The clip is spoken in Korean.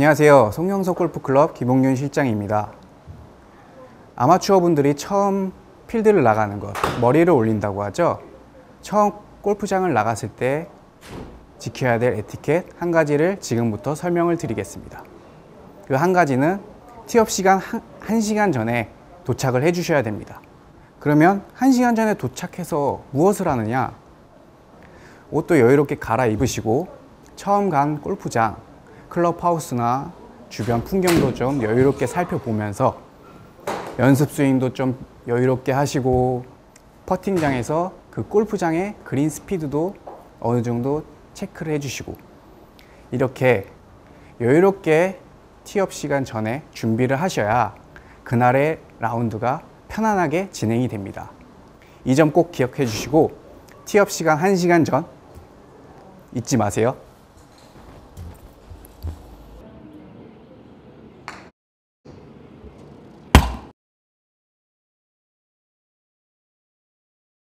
안녕하세요. 송영석 골프클럽 김홍윤 실장입니다. 아마추어 분들이 처음 필드를 나가는 것, 머리를 올린다고 하죠. 처음 골프장을 나갔을 때 지켜야 될 에티켓 한 가지를 지금부터 설명을 드리겠습니다. 그 한 가지는 티업 시간 1시간 전에 도착을 해 주셔야 됩니다. 그러면 1시간 전에 도착해서 무엇을 하느냐? 옷도 여유롭게 갈아입으시고 처음 간 골프장, 클럽하우스나 주변 풍경도 좀 여유롭게 살펴보면서 연습 스윙도 좀 여유롭게 하시고 퍼팅장에서 그 골프장의 그린 스피드도 어느 정도 체크를 해주시고 이렇게 여유롭게 티업 시간 전에 준비를 하셔야 그날의 라운드가 편안하게 진행이 됩니다. 이 점 꼭 기억해 주시고 티업 시간 1시간 전 잊지 마세요.